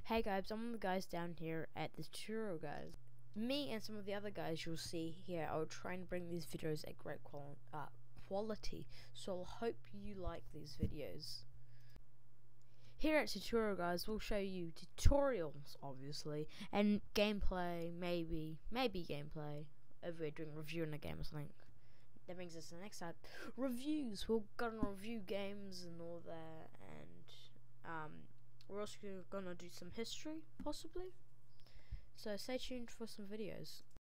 Hey guys, I'm the guys down here at the tutorial guys. Me and some of the other guys you'll see here are trying to bring these videos at great quality, so I hope you like these videos. Here at tutorial guys, we'll show you tutorials obviously, and gameplay, maybe gameplay if we're doing reviewing a game or something. That brings us to the next side, reviews. We're gonna review games and all that, and we're also gonna do some history, possibly. So stay tuned for some videos.